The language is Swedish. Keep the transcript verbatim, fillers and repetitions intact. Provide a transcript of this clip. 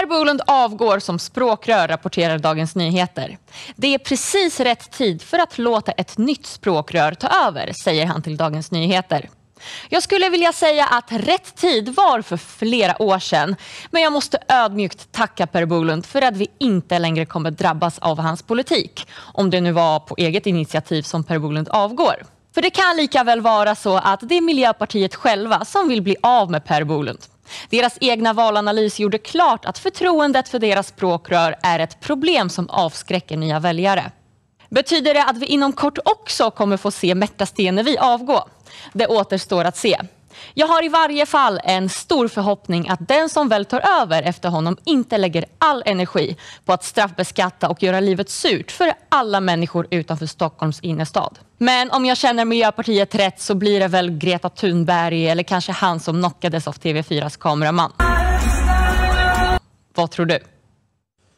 Per Bolund avgår som språkrör, rapporterar Dagens Nyheter. Det är precis rätt tid för att låta ett nytt språkrör ta över, säger han till Dagens Nyheter. Jag skulle vilja säga att rätt tid var för flera år sedan, men jag måste ödmjukt tacka Per Bolund för att vi inte längre kommer drabbas av hans politik, om det nu var på eget initiativ som Per Bolund avgår. För det kan lika väl vara så att det är Miljöpartiet själva som vill bli av med Per Bolund. Deras egna valanalys gjorde klart att förtroendet för deras språkrör är ett problem som avskräcker nya väljare. Betyder det att vi inom kort också kommer få se Märta Stenevi avgå? Det återstår att se. Jag har i varje fall en stor förhoppning att den som väl tar över efter honom inte lägger all energi på att straffbeskatta och göra livet surt för alla människor utanför Stockholms innerstad. Men om jag känner Miljöpartiet rätt så blir det väl Greta Thunberg eller kanske han som knockades av T V fyras kameraman. Vad tror du?